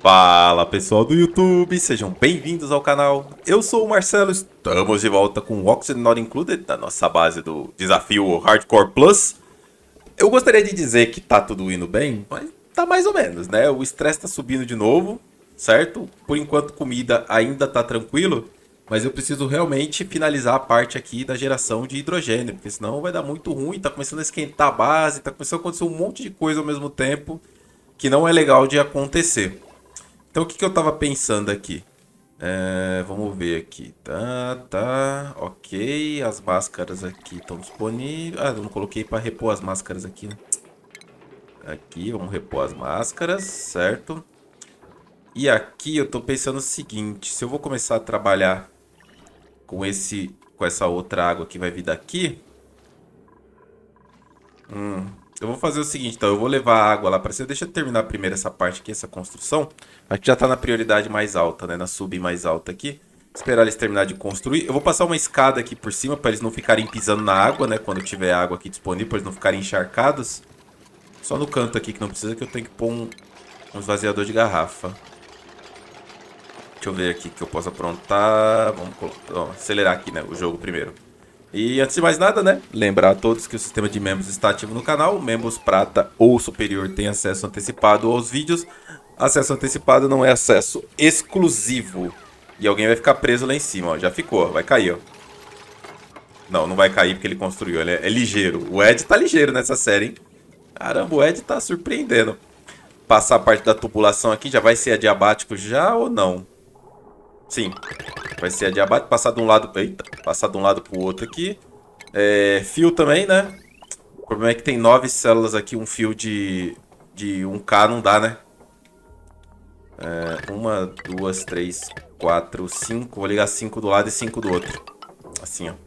Fala pessoal do YouTube, sejam bem-vindos ao canal. Eu sou o Marcelo, estamos de volta com o Oxygen Not Included, da nossa base do desafio Hardcore Plus. Eu gostaria de dizer que tá tudo indo bem, mas tá mais ou menos, né? O estresse tá subindo de novo, certo? Por enquanto comida ainda tá tranquilo, mas eu preciso realmente finalizar a parte aqui da geração de hidrogênio, porque senão vai dar muito ruim, tá começando a esquentar a base, tá começando a acontecer um monte de coisa ao mesmo tempo que não é legal de acontecer. Então o que eu tava pensando aqui? Vamos ver aqui. Tá. Ok. As máscaras aqui estão disponíveis. Ah, eu não coloquei para repor as máscaras aqui, né? Aqui, vamos repor as máscaras, certo? E aqui eu tô pensando o seguinte. Se eu vou começar a trabalhar com essa outra água que vai vir daqui... Eu vou fazer o seguinte, então, eu vou levar a água lá para cima. Deixa eu terminar primeiro essa parte aqui, essa construção. Aqui já tá na prioridade mais alta, né? Na sub mais alta aqui. Esperar eles terminar de construir. Eu vou passar uma escada aqui por cima para eles não ficarem pisando na água, né? Quando tiver água aqui disponível, para eles não ficarem encharcados. Só no canto aqui que não precisa, que eu tenho que pôr um esvaziador de garrafa. Deixa eu ver aqui que eu posso aprontar. Vamos acelerar aqui, né? O jogo primeiro. E antes de mais nada, né? Lembrar a todos que o sistema de membros está ativo no canal. Membros prata ou superior têm acesso antecipado aos vídeos. Acesso antecipado não é acesso exclusivo. E alguém vai ficar preso lá em cima, ó. Já ficou, vai cair, ó. Não vai cair porque ele construiu. Ele é ligeiro. O Ed tá ligeiro nessa série, hein? Caramba, o Ed tá surpreendendo. Passar a parte da tubulação aqui, já vai ser adiabático já ou não? Sim. Vai ser adiabático, passar de um lado... Eita, passar de um lado pro outro aqui. Fio também, né? O problema é que tem 9 células aqui, um fio de 1K não dá, né? 1, 2, 3, 4, 5. Vou ligar 5 do lado e 5 do outro. Assim, ó.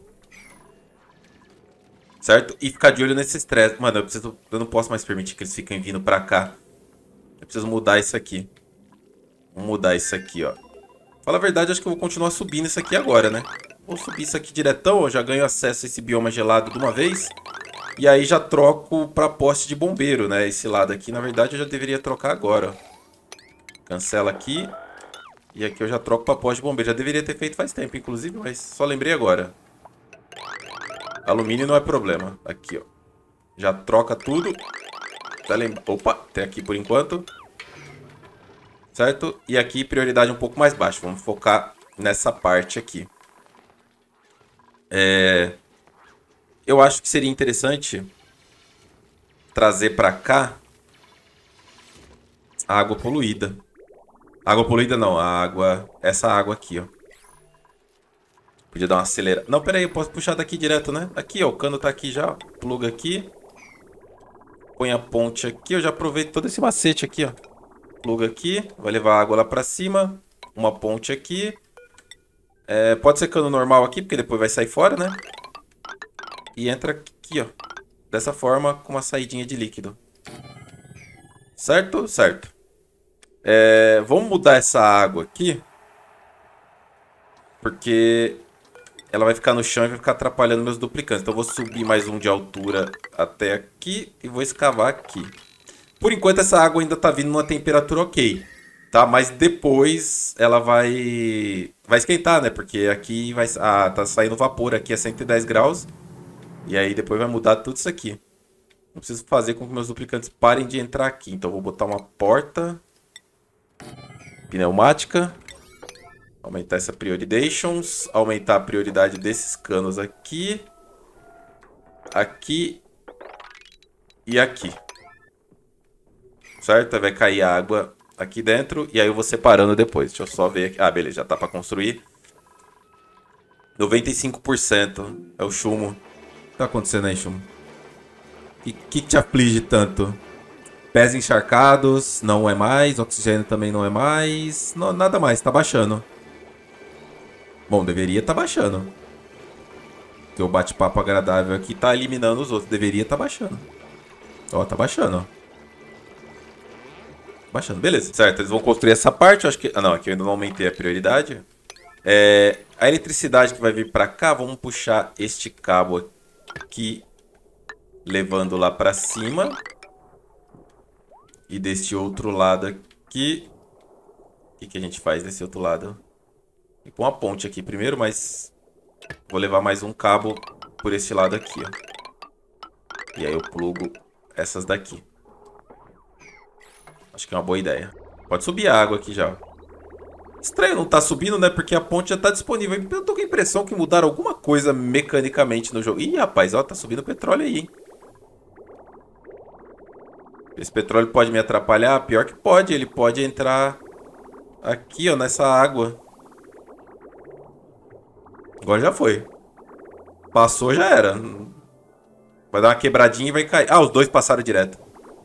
Certo? E ficar de olho nesse estresse. Mano, eu não posso mais permitir que eles fiquem vindo pra cá. Eu preciso mudar isso aqui. Vou mudar isso aqui, ó. Fala a verdade, acho que eu vou continuar subindo isso aqui agora, né? Vou subir isso aqui diretão, ó, já ganho acesso a esse bioma gelado de uma vez. E aí já troco pra poste de bombeiro, né? Esse lado aqui, na verdade, eu já deveria trocar agora. Cancela aqui. E aqui eu já troco pra poste de bombeiro. Já deveria ter feito faz tempo, inclusive, mas só lembrei agora. Alumínio não é problema. Aqui, ó. Já troca tudo. Opa, até aqui por enquanto. Certo? E aqui prioridade um pouco mais baixa. Vamos focar nessa parte aqui. Eu acho que seria interessante trazer para cá a água poluída. Água poluída não, essa água aqui, ó. Podia dar uma acelera. Não, pera aí, eu posso puxar daqui direto, né? Aqui, ó, o cano tá aqui já. Pluga aqui. Põe a ponte aqui. Eu já aproveito todo esse macete aqui, ó. Pluga aqui, vai levar água lá pra cima. Uma ponte aqui. Pode ser cano normal aqui, porque depois vai sair fora, né? E entra aqui, ó. Dessa forma, com uma saidinha de líquido. Certo? Certo. Vamos mudar essa água aqui. Porque ela vai ficar no chão e vai ficar atrapalhando meus duplicantes. Então eu vou subir mais um de altura até aqui e vou escavar aqui. Por enquanto essa água ainda tá vindo numa temperatura ok, tá? Mas depois ela vai esquentar, né? Porque aqui tá saindo vapor aqui a 110 graus. E aí depois vai mudar tudo isso aqui. Eu preciso fazer com que meus duplicantes parem de entrar aqui. Então eu vou botar uma porta pneumática. Aumentar essa prioridations. Aumentar a prioridade desses canos aqui. Aqui. E aqui. Certo? Aí vai cair a água aqui dentro. E aí eu vou separando depois. Deixa eu só ver aqui. Ah, beleza. Já tá pra construir. 95%. É o chumbo. O que tá acontecendo aí, chumbo? O que te aflige tanto? Pés encharcados. Não é mais. Oxigênio também não é mais. Não, nada mais. Tá baixando. Bom, deveria tá baixando. Porque o bate-papo agradável aqui tá eliminando os outros. Deveria tá baixando. Ó, tá baixando, ó. Baixando, beleza. Certo, eles vão construir essa parte. Eu acho que... Ah, não, aqui eu ainda não aumentei a prioridade. A eletricidade que vai vir pra cá, vamos puxar este cabo aqui, levando lá pra cima. E deste outro lado aqui, que a gente faz desse outro lado? Vou pôr uma ponte aqui primeiro, mas vou levar mais um cabo por esse lado aqui, ó. E aí eu plugo essas daqui. Acho que é uma boa ideia. Pode subir a água aqui já. Estranho não tá subindo, né? Porque a ponte já tá disponível. Eu tô com a impressão que mudaram alguma coisa mecanicamente no jogo. Ih, rapaz, ó, tá subindo petróleo aí, hein? Esse petróleo pode me atrapalhar? Pior que pode. Ele pode entrar aqui, ó, nessa água. Agora já foi. Passou, já era. Vai dar uma quebradinha e vai cair. Ah, os dois passaram direto.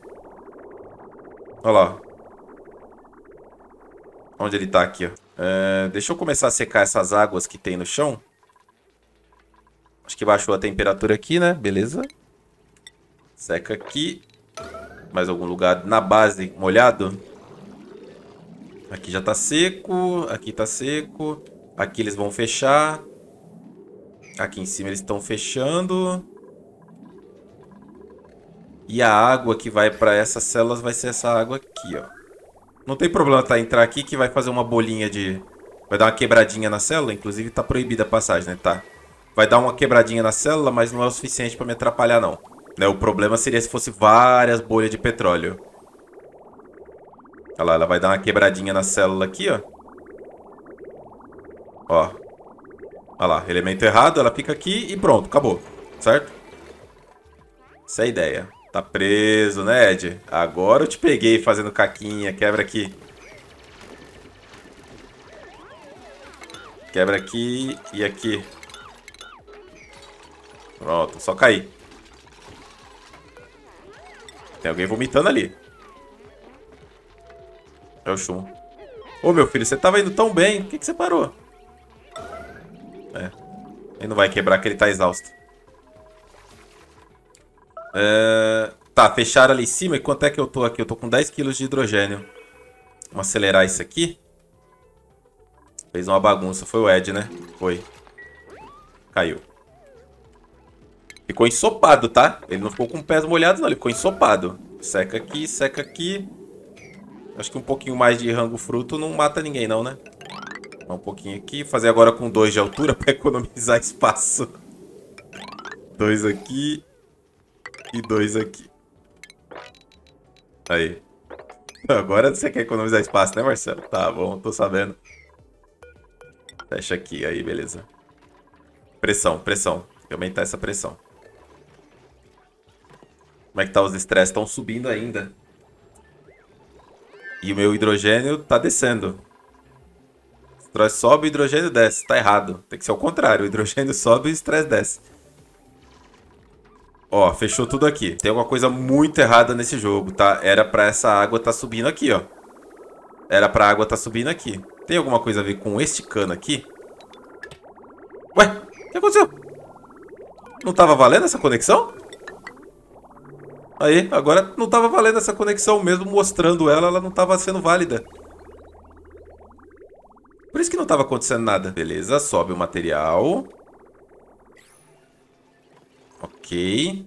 Olha lá. Onde ele tá aqui, ó. Deixa eu começar a secar essas águas que tem no chão. Acho que baixou a temperatura aqui, né? Beleza. Seca aqui. Mais algum lugar na base molhado? Aqui já tá seco. Aqui tá seco. Aqui eles vão fechar. Aqui em cima eles estão fechando. E a água que vai para essas células vai ser essa água aqui, ó. Não tem problema, tá? Entrar aqui que vai fazer uma bolinha de... Vai dar uma quebradinha na célula. Inclusive tá proibida a passagem, né? Tá. Vai dar uma quebradinha na célula, mas não é o suficiente para me atrapalhar, não. Né? O problema seria se fosse várias bolhas de petróleo. Olha lá, ela vai dar uma quebradinha na célula aqui, ó. Ó. Olha lá, elemento errado, ela fica aqui e pronto, acabou. Certo? Essa é a ideia. Tá preso, né, Ed? Agora eu te peguei fazendo caquinha. Quebra aqui. Quebra aqui e aqui. Pronto, só cair. Tem alguém vomitando ali. É o Shun. Ô, meu filho, você tava indo tão bem. Por que você parou? Ele não vai quebrar que ele tá exausto. Tá, fecharam ali em cima. E quanto é que eu tô aqui? Eu tô com 10 kg de hidrogênio. Vamos acelerar isso aqui. Fez uma bagunça. Foi o Ed, né? Foi. Caiu. Ficou ensopado, tá? Ele não ficou com pés molhados, não. Ele ficou ensopado. Seca aqui, seca aqui. Acho que um pouquinho mais de rango fruto não mata ninguém, não, né? Um pouquinho aqui. Fazer agora com 2 de altura para economizar espaço. 2 aqui. E 2 aqui. Aí. Agora você quer economizar espaço, né, Marcelo? Tá bom, tô sabendo. Fecha aqui, aí, beleza. Pressão, pressão. Tem que aumentar essa pressão. Como é que tá os estresses? Estão subindo ainda. E o meu hidrogênio tá descendo. O estresse sobe, o hidrogênio desce. Tá errado. Tem que ser o contrário. O hidrogênio sobe e o estresse desce. Ó, fechou tudo aqui. Tem alguma coisa muito errada nesse jogo, tá? Era pra essa água tá subindo aqui, ó. Era pra água tá subindo aqui. Tem alguma coisa a ver com este cano aqui? Ué, o que aconteceu? Não tava valendo essa conexão? Aí, agora não tava valendo essa conexão. Mesmo mostrando ela, ela não tava sendo válida. Por isso que não tava acontecendo nada. Beleza, sobe o material. Ok.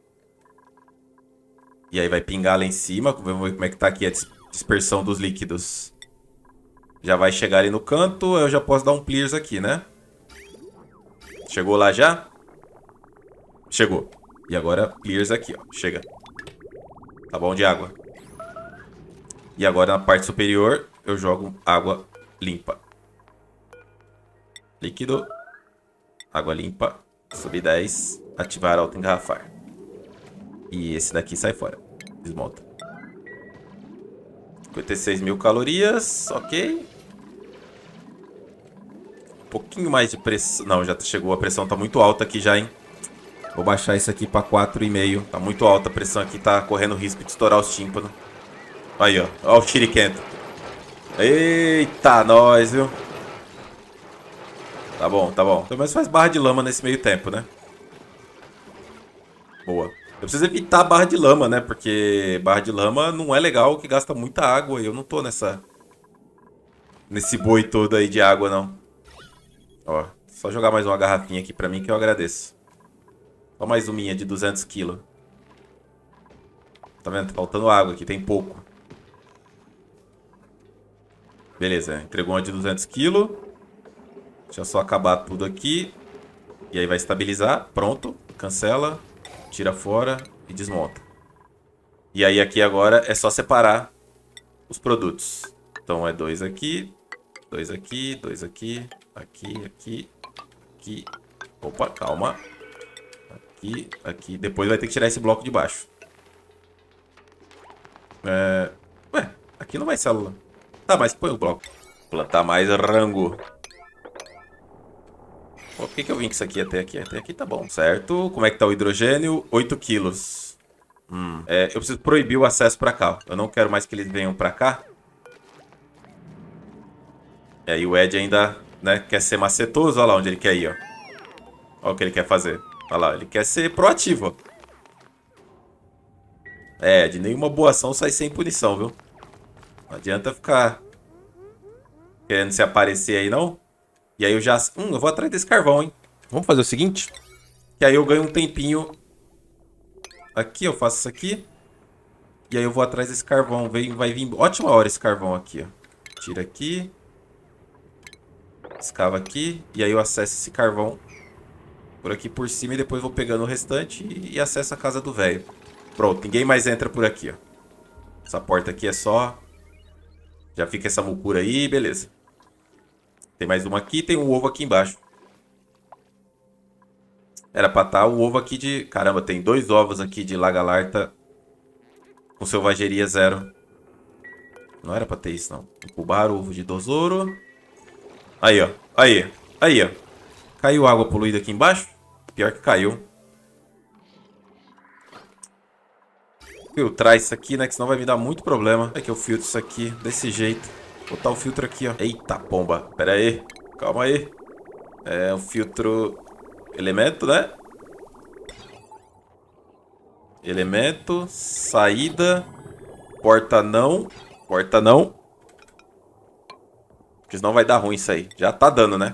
E aí vai pingar lá em cima. Vamos ver como é que tá aqui a dispersão dos líquidos. Já vai chegar ali no canto. Eu já posso dar um clears aqui, né? Chegou lá já? Chegou. E agora clears aqui, ó. Chega. Tá bom de água. E agora na parte superior eu jogo água limpa. Líquido. Água limpa. Subir 10. Ativar auto-engarrafar. E esse daqui sai fora. Desmonta. 56 mil calorias. Ok. Um pouquinho mais de pressão. Não, já chegou. A pressão tá muito alta aqui já, hein? Vou baixar isso aqui pra 4,5. Tá muito alta a pressão aqui. Tá correndo risco de estourar os tímpanos. Aí, ó. Ó o shuriken. Eita, nós, viu? Tá bom, tá bom. Pelo menos faz barra de lama nesse meio tempo, né? Boa. Eu preciso evitar a barra de lama, né? Porque barra de lama não é legal, que gasta muita água. E eu não tô nesse boi todo aí de água, não. Ó, só jogar mais uma garrafinha aqui pra mim que eu agradeço. Só mais uma de 200 kg. Tá vendo? Tá faltando água aqui, tem pouco. Beleza, entregou uma de 200 kg. Deixa eu só acabar tudo aqui. E aí vai estabilizar. Pronto. Cancela. Tira fora e desmonta. E aí aqui agora é só separar os produtos. Então é 2 aqui. 2 aqui. 2 aqui. Aqui, aqui. Aqui. Opa, calma. Aqui, aqui. Depois vai ter que tirar esse bloco de baixo. Ué, aqui não vai célula. Tá, mas põe o bloco. Plantar mais rango. Por que eu vim com isso aqui até aqui? Até aqui tá bom, certo? Como é que tá o hidrogênio? 8 quilos. Eu preciso proibir o acesso pra cá. Eu não quero mais que eles venham pra cá. E aí o Ed ainda, né, quer ser macetoso. Olha lá onde ele quer ir, ó. Olha o que ele quer fazer. Olha lá, ele quer ser proativo, ó. De nenhuma boa ação sai sem punição, viu? Não adianta ficar querendo se aparecer aí, não. E aí eu já... eu vou atrás desse carvão, hein? Vamos fazer o seguinte. Que aí eu ganho um tempinho. Aqui, eu faço isso aqui. E aí eu vou atrás desse carvão. Vai vir... Ótima hora esse carvão aqui, ó. Tira aqui. Escava aqui. E aí eu acesso esse carvão por aqui por cima. E depois vou pegando o restante e acesso a casa do velho. Pronto, ninguém mais entra por aqui, ó. Essa porta aqui é só... Já fica essa mucura aí, beleza. Tem mais uma aqui, tem um ovo aqui embaixo. Era pra estar o ovo aqui de... Caramba, tem 2 ovos aqui de Lagalarta com selvageria 0. Não era pra ter isso, não. Incubar o ovo de Dosouro. Aí, ó. Aí, ó. Caiu água poluída aqui embaixo? Pior que caiu. Filtrar isso aqui, né? Que senão vai me dar muito problema. É que eu filtro isso aqui desse jeito. Vou botar o filtro aqui, ó. Eita, pomba. Pera aí. Calma aí. É um filtro... Elemento, né? Elemento. Saída. Porta não. Porta não. Porque senão vai dar ruim isso aí. Já tá dando, né?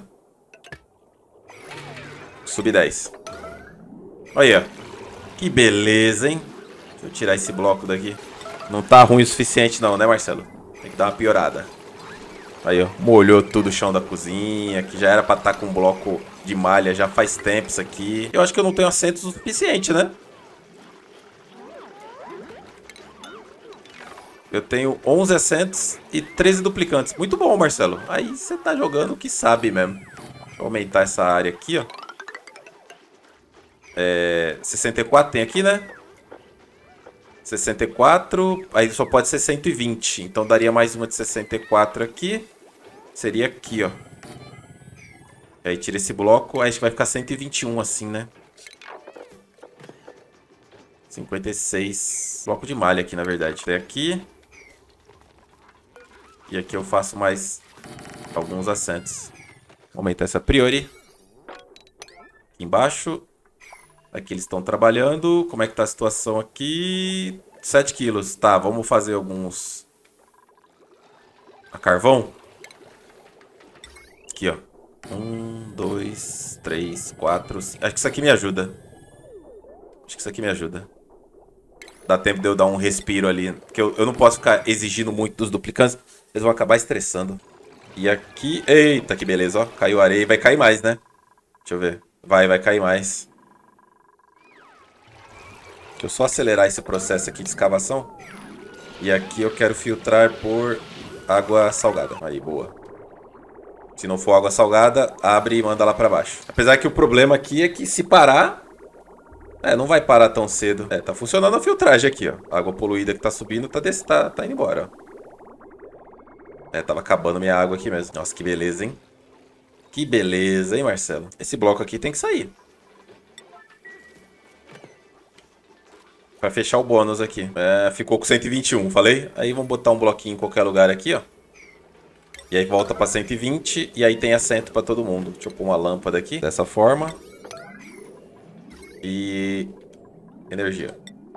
Sub 10. Olha. Que beleza, hein? Deixa eu tirar esse bloco daqui. Não tá ruim o suficiente não, né, Marcelo? Tem que dar uma piorada. Aí, ó. Molhou tudo o chão da cozinha. Que já era pra estar com um bloco de malha já faz tempo isso aqui. Eu acho que eu não tenho assentos o suficiente, né? Eu tenho 11 assentos e 13 duplicantes. Muito bom, Marcelo. Aí você tá jogando o que sabe mesmo. Deixa eu aumentar essa área aqui, ó. 64 tem aqui, né? 64, aí só pode ser 120. Então daria mais uma de 64 aqui. Seria aqui, ó. Aí tira esse bloco, aí acho que vai ficar 121 assim, né? 56. Bloco de malha aqui, na verdade. Tem aqui. E aqui eu faço mais alguns assentos. Vou aumentar essa priori. Aqui embaixo. Aqui eles estão trabalhando. Como é que tá a situação aqui? 7 quilos. Tá, vamos fazer alguns... A carvão? Aqui, ó. 1, 2, 3, 4, 5. Acho que isso aqui me ajuda. Dá tempo de eu dar um respiro ali. Porque eu não posso ficar exigindo muito dos duplicantes. Eles vão acabar estressando. E aqui... Eita, que beleza, ó. Caiu areia e vai cair mais, né? Deixa eu ver. Vai cair mais. Deixa eu só acelerar esse processo aqui de escavação. E aqui eu quero filtrar por água salgada. Aí, boa. Se não for água salgada, abre e manda lá pra baixo. Apesar que o problema aqui é que se parar... não vai parar tão cedo. Tá funcionando a filtragem aqui, ó. A água poluída que tá subindo tá indo embora, ó. Tava acabando minha água aqui mesmo. Nossa, que beleza, hein? Que beleza, hein, Marcelo? Esse bloco aqui tem que sair. Pra fechar o bônus aqui. Ficou com 121, falei? Aí vamos botar um bloquinho em qualquer lugar aqui, ó. E aí volta pra 120. E aí tem assento pra todo mundo. Deixa eu pôr uma lâmpada aqui. Dessa forma. E... energia.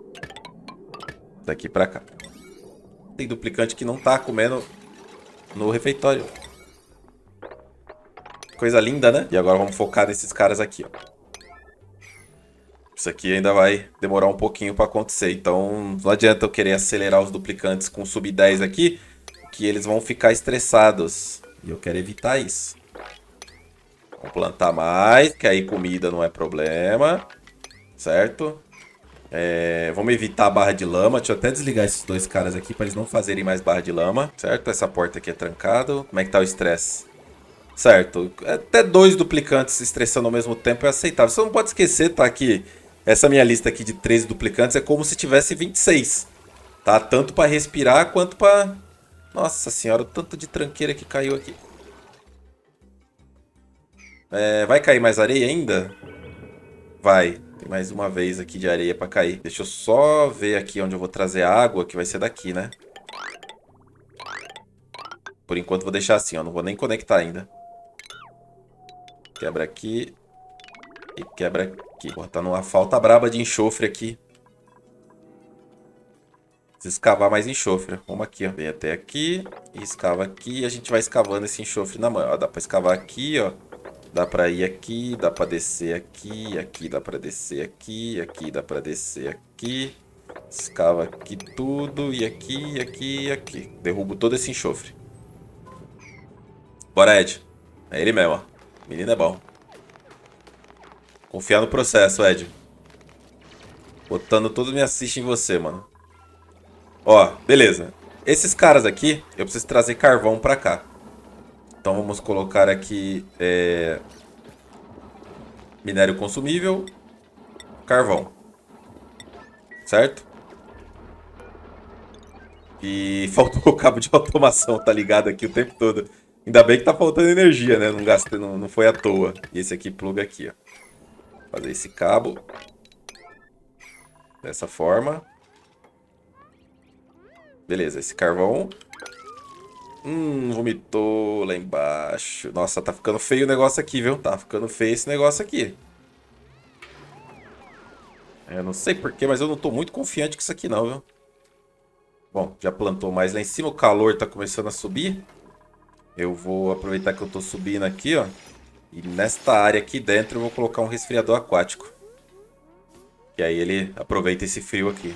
Daqui pra cá. Tem duplicante que não tá comendo no refeitório. Coisa linda, né? E agora vamos focar nesses caras aqui, ó. Isso aqui ainda vai demorar um pouquinho pra acontecer. Então não adianta eu querer acelerar os duplicantes com sub 10 aqui, que eles vão ficar estressados. E eu quero evitar isso. Vamos plantar mais, que aí comida não é problema. Certo? Vamos evitar a barra de lama. Deixa eu até desligar esses dois caras aqui para eles não fazerem mais barra de lama. Certo? Essa porta aqui é trancada. Como é que tá o estresse? Certo. Até 2 duplicantes estressando ao mesmo tempo é aceitável. Você não pode esquecer, tá? Que essa minha lista aqui de 13 duplicantes é como se tivesse 26. Tá? Tanto para respirar quanto para... Nossa senhora, o tanto de tranqueira que caiu aqui. Vai cair mais areia ainda? Vai. Tem mais uma vez aqui de areia para cair. Deixa eu só ver aqui onde eu vou trazer a água, que vai ser daqui, né? Por enquanto vou deixar assim, ó. Não vou nem conectar ainda. Quebra aqui. E quebra aqui. Pô, tá numa falta braba de enxofre aqui. Preciso escavar mais enxofre. Vamos aqui, ó. Vem até aqui. E escava aqui. E a gente vai escavando esse enxofre na mão. Ó, dá pra escavar aqui, ó. Dá pra ir aqui. Dá pra descer aqui. Aqui dá pra descer aqui. Aqui dá pra descer aqui. Escava aqui tudo. E aqui, aqui e aqui. Derrubo todo esse enxofre. Bora, Ed. É ele mesmo, ó. Menino é bom. Confiar no processo, Ed. Botando toda minha ficha em você, mano. Ó, beleza. Esses caras aqui, eu preciso trazer carvão pra cá. Então vamos colocar aqui minério consumível, carvão. Certo? E faltou o cabo de automação, tá ligado aqui o tempo todo. Ainda bem que tá faltando energia, né? Não gastei, não foi à toa. E esse aqui pluga aqui, ó. Fazer esse cabo. Dessa forma. Beleza, esse carvão. Vomitou lá embaixo. Nossa, tá ficando feio o negócio aqui, viu? Tá ficando feio esse negócio aqui. Eu não sei porquê, mas eu não tô muito confiante com isso aqui não, viu? Bom, já plantou mais lá em cima. O calor tá começando a subir. Eu vou aproveitar que eu tô subindo aqui, ó. E nesta área aqui dentro eu vou colocar um resfriador aquático. E aí ele aproveita esse frio aqui.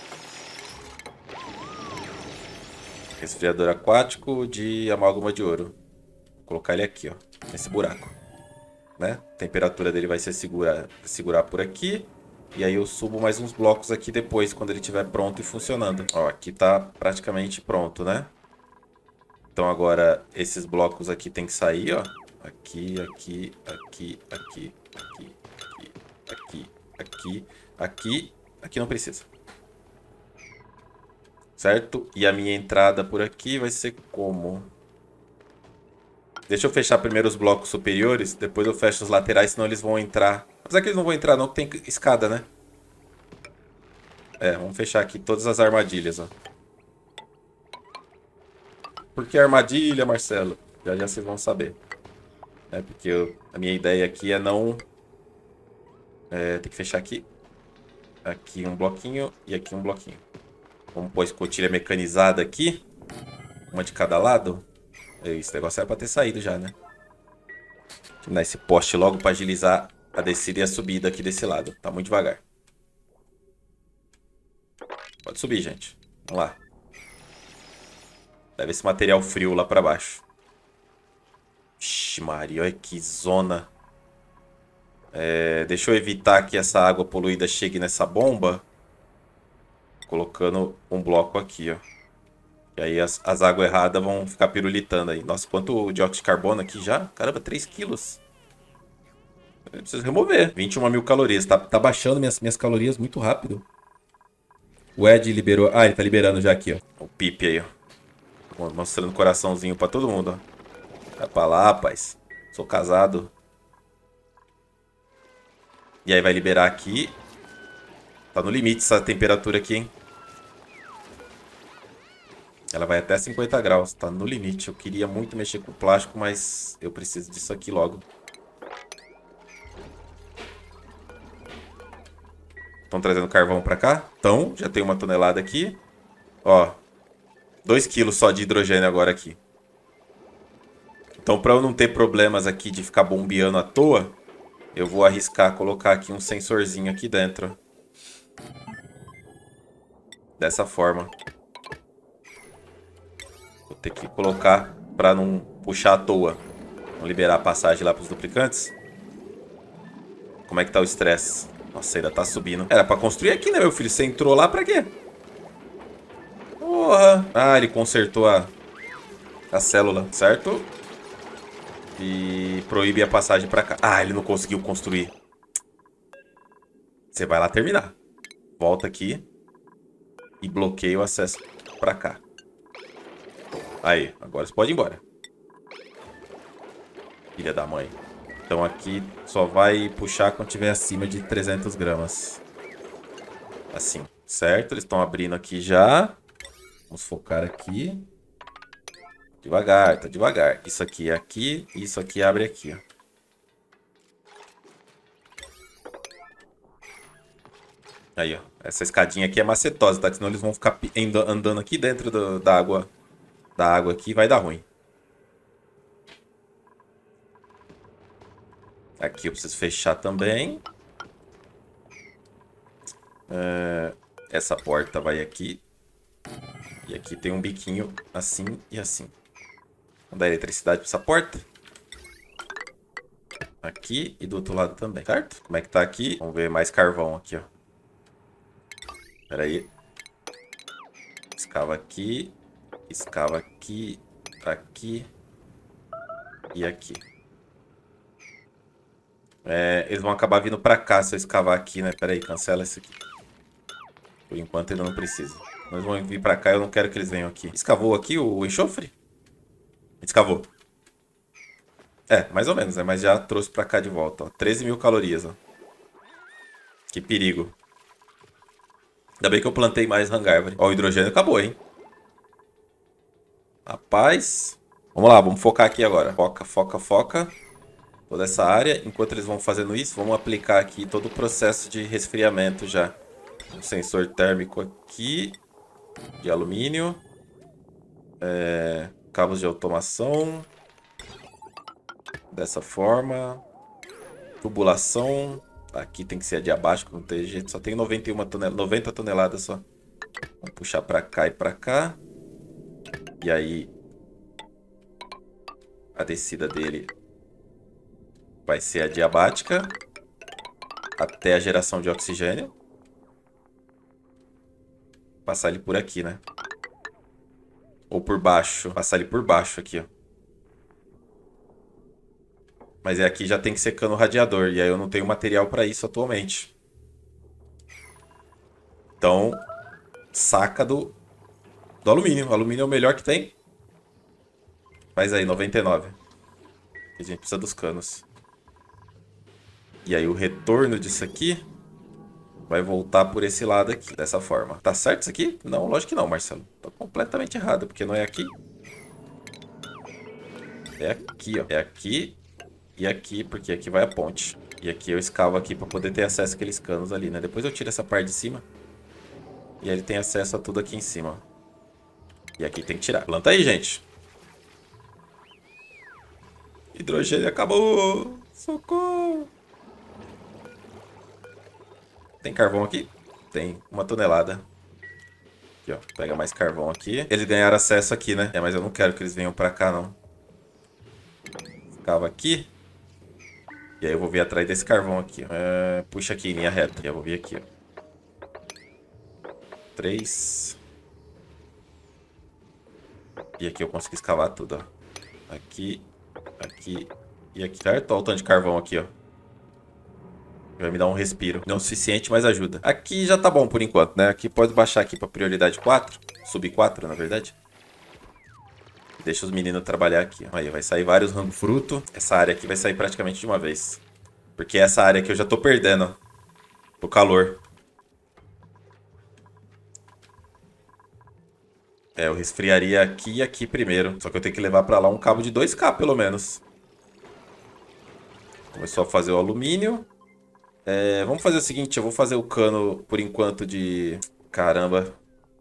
Resfriador aquático de amálgama de ouro. Vou colocar ele aqui, ó. Nesse buraco. Né? A temperatura dele vai ser segurar por aqui. E aí eu subo mais uns blocos aqui depois, quando ele estiver pronto e funcionando. Ó, aqui tá praticamente pronto, né? Então agora esses blocos aqui tem que sair, ó. Aqui, aqui, aqui, aqui, aqui, aqui, aqui, aqui, aqui não precisa. Certo? E a minha entrada por aqui vai ser como? Deixa eu fechar primeiro os blocos superiores, depois eu fecho os laterais, senão eles vão entrar. Apesar que eles não vão entrar não, que tem escada, né? Vamos fechar aqui todas as armadilhas, ó. Por que armadilha, Marcelo? Já já vocês vão saber. Porque a minha ideia aqui é não... tem que fechar aqui. Aqui um bloquinho e aqui um bloquinho. Vamos pôr a escotilha mecanizada aqui. Uma de cada lado. Esse negócio era pra ter saído já, né? Terminar esse poste logo pra agilizar a descida e a subida aqui desse lado. Tá muito devagar. Pode subir, gente. Vamos lá. Leva esse material frio lá pra baixo. Ixi, Maria, olha que zona. Deixa eu evitar que essa água poluída chegue nessa bomba. Colocando um bloco aqui, ó. E aí as águas erradas vão ficar pirulitando aí. Nossa, quanto dióxido de carbono aqui já? Caramba, 3 quilos. Eu preciso remover. 21 mil calorias. Tá baixando minhas calorias muito rápido. O Ed liberou... Ah, ele tá liberando já aqui, ó. O Pipe aí, ó. Mostrando coraçãozinho pra todo mundo, ó. Vai pra lá, rapaz. Sou casado. E aí vai liberar aqui. Tá no limite essa temperatura aqui, hein? Ela vai até 50 graus. Tá no limite. Eu queria muito mexer com plástico, mas eu preciso disso aqui logo. Estão trazendo carvão pra cá? Então, já tem uma tonelada aqui. Ó. 2 quilos só de hidrogênio agora aqui. Então, para eu não ter problemas aqui de ficar bombeando à toa, eu vou arriscar colocar aqui um sensorzinho aqui dentro. Dessa forma. Vou ter que colocar pra não puxar à toa. Vamos liberar a passagem lá pros duplicantes. Como é que tá o estresse? Nossa, ainda tá subindo. Era pra construir aqui, né, meu filho? Você entrou lá pra quê? Porra. Ah, ele consertou a célula, certo? E proíbe a passagem pra cá. Ah, ele não conseguiu construir. Você vai lá terminar. Volta aqui. E bloqueia o acesso pra cá. Aí, agora você pode ir embora. Filha da mãe. Então aqui só vai puxar quando tiver acima de 300 gramas. Assim, certo? Eles estão abrindo aqui já. Vamos focar aqui. Devagar, tá devagar. Isso aqui é aqui, isso aqui abre aqui, ó. Aí, ó. Essa escadinha aqui é macetosa, tá? Senão eles vão ficar andando aqui dentro da água. Da água aqui e vai dar ruim. Aqui eu preciso fechar também. Essa porta vai aqui. E aqui tem um biquinho assim e assim. Vou dar eletricidade para essa porta. Aqui e do outro lado também, certo? Como é que tá aqui? Vamos ver mais carvão aqui, ó. Pera aí. Escava aqui. Escava aqui. Aqui. E aqui. Eles vão acabar vindo pra cá se eu escavar aqui, né? Pera aí, cancela isso aqui. Por enquanto ainda não precisa. Eles vão vir pra cá, eu não quero que eles venham aqui. Escavou aqui o enxofre? Escavou. Mais ou menos, né? Mas já trouxe pra cá de volta, ó. 13 mil calorias, ó. Que perigo. Ainda bem que eu plantei mais hangárvore. Ó, o hidrogênio acabou, hein? Rapaz. Vamos lá, vamos focar aqui agora. Foca, foca, foca. Toda essa área. Enquanto eles vão fazendo isso, vamos aplicar aqui todo o processo de resfriamento já. Um sensor térmico aqui. De alumínio. Cabos de automação. Dessa forma. Tubulação. Aqui tem que ser a diabático, não tem jeito. Só tem 90 toneladas só. Vamos puxar pra cá e pra cá. E aí a descida dele vai ser a diabática até a geração de oxigênio. Passar ele por aqui, né? Ou por baixo. Passar ele por baixo aqui, ó. Mas aqui já tem que ser cano radiador. E aí eu não tenho material para isso atualmente. Então, saca do alumínio. O alumínio é o melhor que tem. Faz aí, 99. A gente precisa dos canos. E aí o retorno disso aqui vai voltar por esse lado aqui, dessa forma. Tá certo isso aqui? Não, lógico que não, Marcelo. Tô completamente errado, porque não é aqui. É aqui, ó. É aqui e aqui, porque aqui vai a ponte. E aqui eu escavo aqui pra poder ter acesso àqueles canos ali, né? Depois eu tiro essa parte de cima. E aí ele tem acesso a tudo aqui em cima, ó. E aqui tem que tirar. Planta aí, gente. Hidrogênio acabou. Socorro. Tem carvão aqui? Tem 1 tonelada. Aqui, ó. Pega mais carvão aqui. Eles ganharam acesso aqui, né? Mas eu não quero que eles venham pra cá, não. Cava aqui. E aí eu vou vir atrás desse carvão aqui, ó. Puxa aqui em linha reta. E eu vou vir aqui, ó. 3. E aqui eu consigo escavar tudo, ó. Aqui, aqui e aqui. Certo? Olha o tanto de carvão aqui, ó. Vai me dar um respiro. Não o suficiente, mas ajuda. Aqui já tá bom por enquanto, né? Aqui pode baixar aqui pra prioridade 4. Sub 4, na verdade. Deixa os meninos trabalhar aqui. Aí vai sair vários rango fruto. Essa área aqui vai sair praticamente de uma vez. Porque essa área aqui eu já tô perdendo, ó. Pro calor. Eu resfriaria aqui e aqui primeiro. Só que eu tenho que levar pra lá um cabo de 2K, pelo menos. Começou a fazer o alumínio. Vamos fazer o seguinte, eu vou fazer o cano, por enquanto, de... Caramba.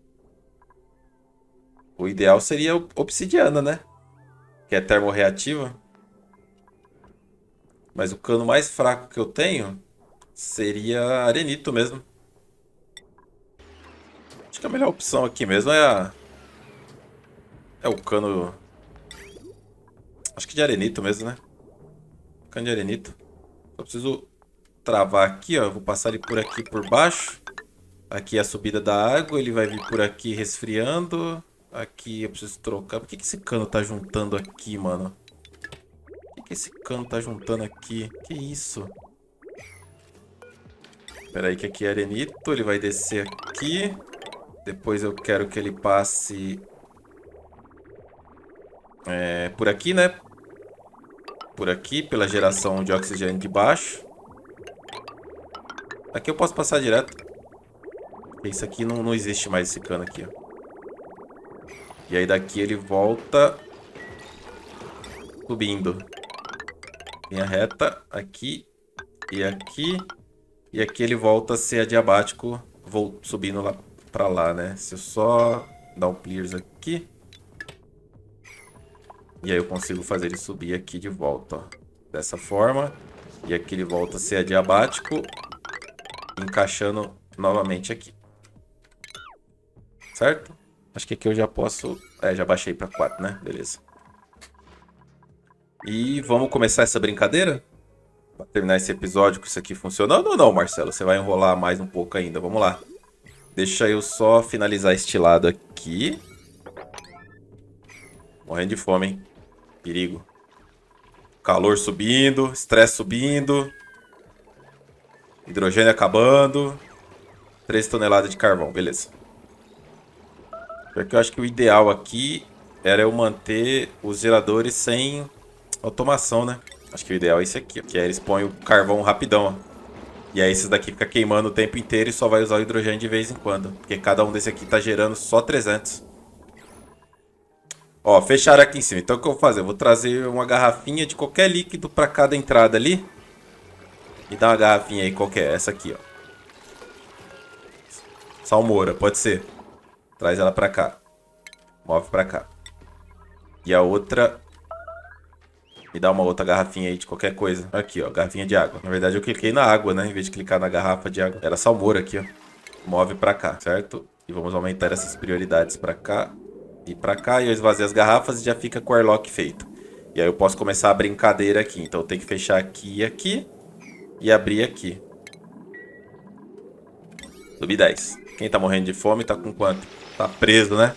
O ideal seria obsidiana, né? Que é termorreativa. Mas o cano mais fraco que eu tenho seria arenito mesmo. Acho que a melhor opção aqui mesmo é É o cano... Acho que de arenito mesmo, né? Cano de arenito. Só preciso travar aqui, ó. Eu vou passar ele por aqui por baixo. Aqui é a subida da água. Ele vai vir por aqui resfriando. Aqui eu preciso trocar. Por que esse cano tá juntando aqui, mano? Por que esse cano tá juntando aqui? Que isso? Espera aí que aqui é arenito. Ele vai descer aqui. Depois eu quero que ele passe... por aqui, né? Por aqui, pela geração de oxigênio de baixo. Aqui eu posso passar direto. Isso aqui não existe mais esse cano aqui, ó. E aí daqui ele volta subindo. Linha reta, aqui e aqui. E aqui ele volta a ser adiabático, subindo lá pra lá, né? Se eu só dar um clears aqui. E aí eu consigo fazer ele subir aqui de volta, ó. Dessa forma. E aqui ele volta a ser adiabático, encaixando novamente aqui. Certo? Acho que aqui eu já posso... já baixei para 4, né? Beleza. E vamos começar essa brincadeira? Para terminar esse episódio com isso aqui funcionando ou não, Marcelo? Você vai enrolar mais um pouco ainda. Vamos lá. Deixa eu só finalizar este lado aqui. Morrendo de fome, hein? Perigo. Calor subindo, estresse subindo. Hidrogênio acabando. 3 toneladas de carvão, beleza. Porque eu acho que o ideal aqui era eu manter os geradores sem automação, né? Acho que o ideal é esse aqui, ó. Que aí eles põem o carvão rapidão, ó. E aí esses daqui fica queimando o tempo inteiro e só vai usar o hidrogênio de vez em quando. Porque cada um desse aqui tá gerando só 300. Ó, fecharam aqui em cima. Então o que eu vou fazer? Eu vou trazer uma garrafinha de qualquer líquido pra cada entrada ali. E dar uma garrafinha aí qualquer. Essa aqui, ó. Salmoura, pode ser. Traz ela pra cá. Move pra cá. E a outra... Me dá uma outra garrafinha aí de qualquer coisa. Aqui, ó. Garrafinha de água. Na verdade, eu cliquei na água, né? Em vez de clicar na garrafa de água. Era salmoura aqui, ó. Move pra cá, certo? E vamos aumentar essas prioridades pra cá. E pra cá. E eu esvazio as garrafas e já fica com o airlock feito. E aí eu posso começar a brincadeira aqui. Então eu tenho que fechar aqui e aqui. E abrir aqui. Subi 10. Quem tá morrendo de fome tá com quanto? Tá preso, né?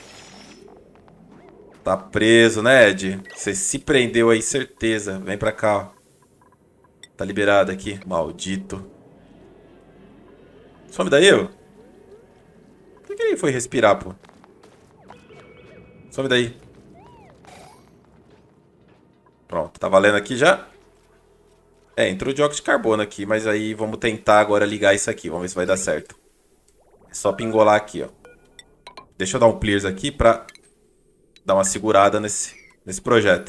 Tá preso, né, Ed? Você se prendeu aí, certeza. Vem pra cá, ó. Tá liberado aqui. Maldito. Some daí, ó. Por que ele foi respirar, pô? Some daí. Pronto, tá valendo aqui já? Entrou dióxido de carbono aqui, mas aí vamos tentar agora ligar isso aqui. Vamos ver se vai dar certo. É só pingolar aqui, ó. Deixa eu dar um clears aqui pra dar uma segurada nesse projeto.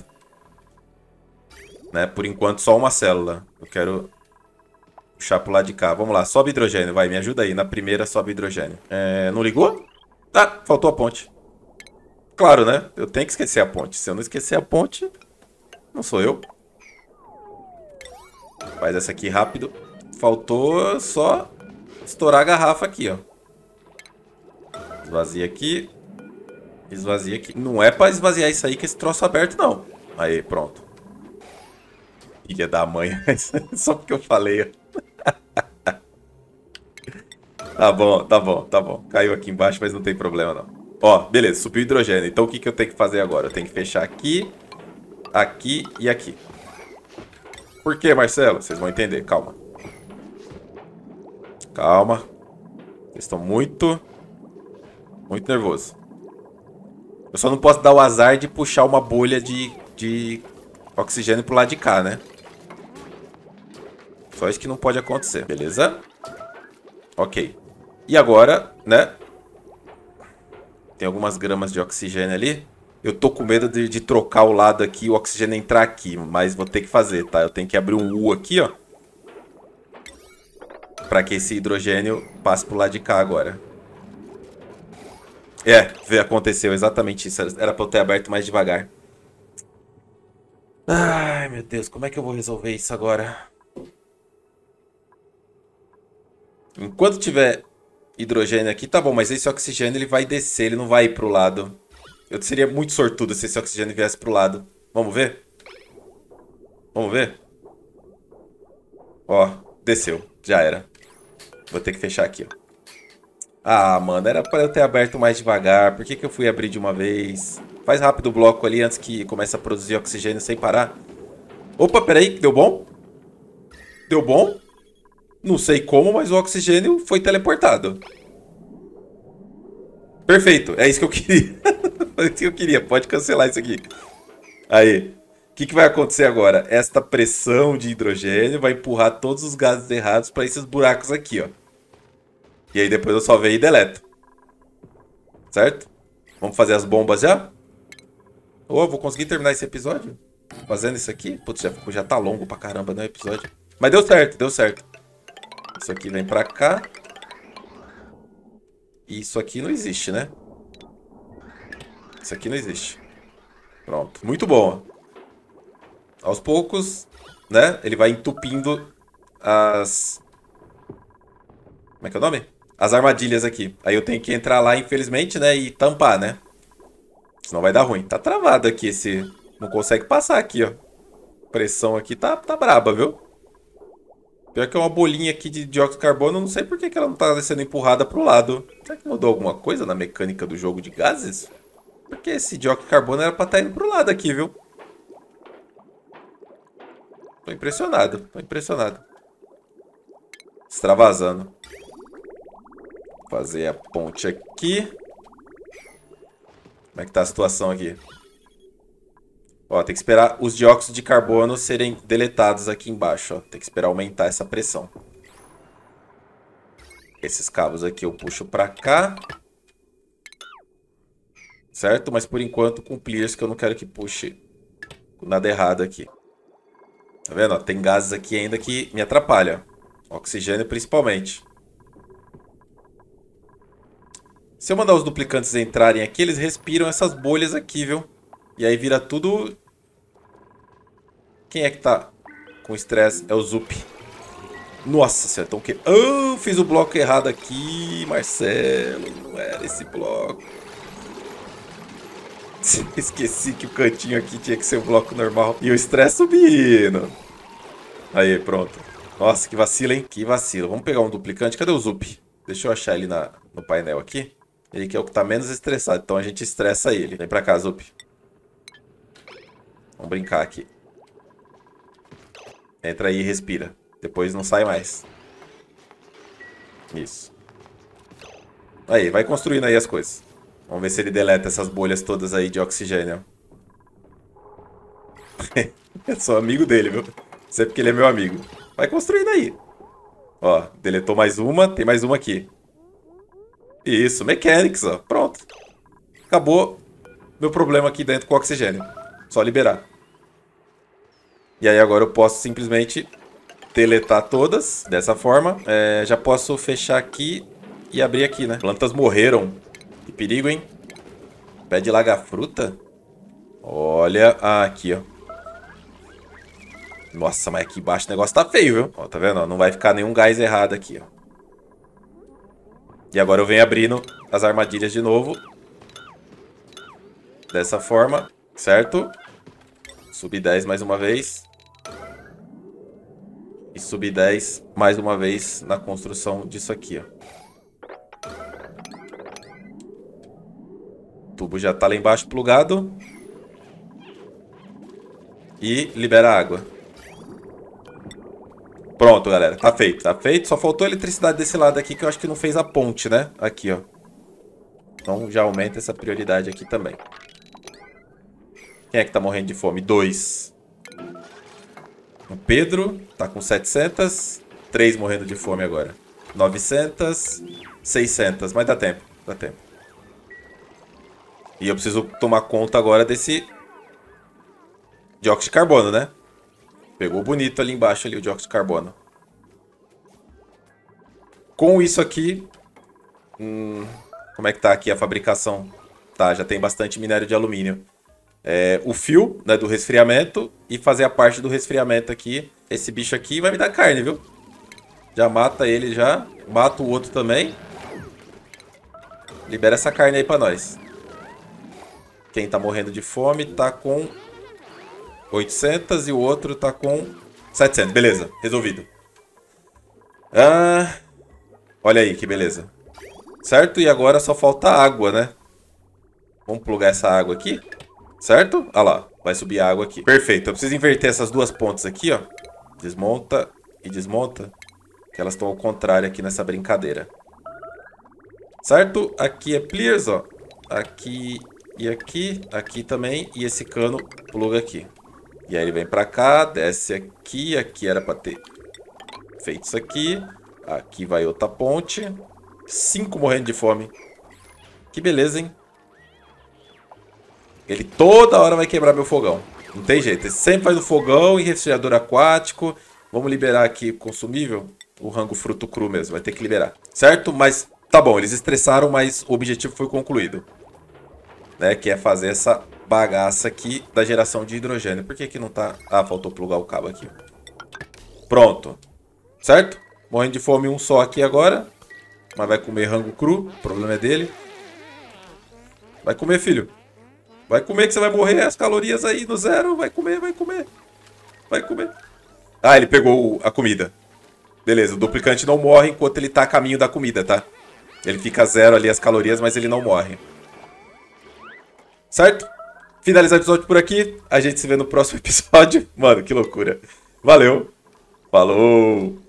Né? Por enquanto, só uma célula. Eu quero puxar pro lado de cá. Vamos lá, sobe hidrogênio. Vai, me ajuda aí. Na primeira, sobe hidrogênio. Não ligou? Ah, faltou a ponte. Claro, né? Eu tenho que esquecer a ponte. Se eu não esquecer a ponte, não sou eu. Faz essa aqui rápido. Faltou só estourar a garrafa aqui, ó. Esvazia aqui. Esvazia aqui. Não é pra esvaziar isso aí com esse troço aberto, não. Aí, pronto. Ia dar manha. Só porque eu falei, ó. Tá bom, tá bom, tá bom. Caiu aqui embaixo, mas não tem problema, não. Ó, beleza, subiu o hidrogênio. Então o que eu tenho que fazer agora? Eu tenho que fechar aqui, aqui e aqui. Por que, Marcelo? Vocês vão entender, calma. Calma. Vocês estão muito nervosos. Eu só não posso dar o azar de puxar uma bolha de oxigênio pro lado de cá, né? Só isso que não pode acontecer, beleza? Ok. E agora, né? Tem algumas gramas de oxigênio ali. Eu tô com medo de trocar o lado aqui e o oxigênio entrar aqui. Mas vou ter que fazer, tá? Eu tenho que abrir um U aqui, ó. Pra que esse hidrogênio passe pro lado de cá agora. Aconteceu exatamente isso. Era pra eu ter aberto mais devagar. Ai, meu Deus. Como é que eu vou resolver isso agora? Enquanto tiver hidrogênio aqui, tá bom. Mas esse oxigênio, ele vai descer. Ele não vai ir pro lado Eu seria muito sortudo se esse oxigênio viesse pro lado. Vamos ver? Vamos ver? Ó, desceu. Já era. Vou ter que fechar aqui, ó. Ah, mano, era pra eu ter aberto mais devagar. Por que que eu fui abrir de uma vez? Faz rápido o bloco ali antes que comece a produzir oxigênio sem parar. Opa, peraí, deu bom? Deu bom? Não sei como, mas o oxigênio foi teleportado. Perfeito, é isso que eu queria. É isso que eu queria, pode cancelar isso aqui. Aí, o que que vai acontecer agora? Esta pressão de hidrogênio vai empurrar todos os gases errados para esses buracos aqui, ó. E aí depois eu só venho e deleto. Certo? Vamos fazer as bombas já? Ô, vou conseguir terminar esse episódio? Fazendo isso aqui? Putz, já tá longo pra caramba, né, o episódio. Mas deu certo, deu certo. Isso aqui vem pra cá. E isso aqui não existe, né? Isso aqui não existe. Pronto. Muito bom. Aos poucos, né? Ele vai entupindo as... Como é que é o nome? As armadilhas aqui. Aí eu tenho que entrar lá, infelizmente, né? E tampar, né? Senão vai dar ruim. Tá travado aqui esse... Não consegue passar aqui, ó. A pressão aqui tá braba, viu? Pior que é uma bolinha aqui de dióxido de carbono. Não sei por que que ela não tá sendo empurrada pro lado. Será que mudou alguma coisa na mecânica do jogo de gases? Porque esse dióxido de carbono era pra estar indo pro lado aqui, viu? Tô impressionado, tô impressionado. Extravasando. Fazer a ponte aqui. Como é que tá a situação aqui? Ó, tem que esperar os dióxidos de carbono serem deletados aqui embaixo, ó. Tem que esperar aumentar essa pressão. Esses cabos aqui eu puxo pra cá. Certo? Mas por enquanto com clears que eu não quero que puxe nada errado aqui. Tá vendo? Ó, tem gases aqui ainda que me atrapalham. Oxigênio principalmente. Se eu mandar os duplicantes entrarem aqui, eles respiram essas bolhas aqui, viu? E aí vira tudo... Quem é que tá com estresse? É o Zup. Nossa senhora, então que... Ah, fiz o bloco errado aqui, Marcelo. Não era esse bloco. Esqueci que o cantinho aqui tinha que ser um bloco normal. E o estresse subindo. Aí, pronto. Nossa, que vacilo, hein? Que vacilo. Vamos pegar um duplicante. Cadê o Zup? Deixa eu achar ele no painel aqui. Ele que é o que tá menos estressado. Então a gente estressa ele. Vem pra cá, Zup. Vamos brincar aqui. Entra aí e respira. Depois não sai mais. Isso. Aí, vai construindo aí as coisas. Vamos ver se ele deleta essas bolhas todas aí de oxigênio. Eu sou amigo dele, viu? Sempre que ele é meu amigo. Vai construindo aí. Ó, deletou mais uma. Tem mais uma aqui. Isso, Mechanics, ó. Pronto. Acabou meu problema aqui dentro com o oxigênio. Só liberar. E aí agora eu posso simplesmente deletar todas dessa forma. Já posso fechar aqui e abrir aqui, né? Plantas morreram. Que perigo, hein? Pé de laga-fruta? Olha aqui, ó. Nossa, mas aqui embaixo o negócio tá feio, viu? Ó, tá vendo? Ó, não vai ficar nenhum gás errado aqui, ó. E agora eu venho abrindo as armadilhas de novo. Dessa forma, certo? Subir 10 mais uma vez. E subir 10 mais uma vez na construção disso aqui, ó. O tubo já tá lá embaixo plugado. E libera a água. Pronto, galera. Tá feito, tá feito. Só faltou eletricidade desse lado aqui, que eu acho que não fez a ponte, né? Aqui, ó. Então já aumenta essa prioridade aqui também. Quem é que tá morrendo de fome? 2. O Pedro tá com 700. 3 morrendo de fome agora. 900. 600. Mas dá tempo, dá tempo. E eu preciso tomar conta agora desse dióxido de carbono, né? Pegou bonito ali embaixo ali o dióxido de carbono. Com isso aqui... como é que tá aqui a fabricação? Tá, já tem bastante minério de alumínio. O fio, né, do resfriamento. E fazer a parte do resfriamento aqui. Esse bicho aqui vai me dar carne, viu? Já mata ele já. Mata o outro também. Libera essa carne aí pra nós. Quem tá morrendo de fome tá com 800 e o outro tá com 700. Beleza, resolvido. Olha aí que beleza. Certo? E agora só falta água, né? Vamos plugar essa água aqui. Certo? Olha lá, vai subir a água aqui. Perfeito, eu preciso inverter essas duas pontes aqui, ó. Desmonta e desmonta. Que elas estão ao contrário aqui nessa brincadeira. Certo? Aqui é clears, ó. Aqui e aqui. Aqui também. E esse cano pluga aqui. E aí ele vem pra cá, desce aqui. Aqui era pra ter feito isso aqui. Aqui vai outra ponte. 5 morrendo de fome. Que beleza, hein? Ele toda hora vai quebrar meu fogão. Não tem jeito. Ele sempre vai no fogão e resfriador aquático. Vamos liberar aqui consumível. O rango fruto cru mesmo. Vai ter que liberar. Certo? Mas tá bom. Eles estressaram, mas o objetivo foi concluído. Né? Que é fazer essa bagaça aqui da geração de hidrogênio. Por que que não tá... Ah, faltou plugar o cabo aqui. Pronto. Certo? Morrendo de fome um só aqui agora. Mas vai comer rango cru. O problema é dele. Vai comer, filho. Vai comer que você vai morrer. As calorias aí no zero. Vai comer, vai comer. Vai comer. Ah, ele pegou a comida. Beleza, o duplicante não morre enquanto ele tá a caminho da comida, tá? Ele fica zero ali as calorias, mas ele não morre. Certo? Finalizar o episódio por aqui. A gente se vê no próximo episódio. Mano, que loucura. Valeu. Falou.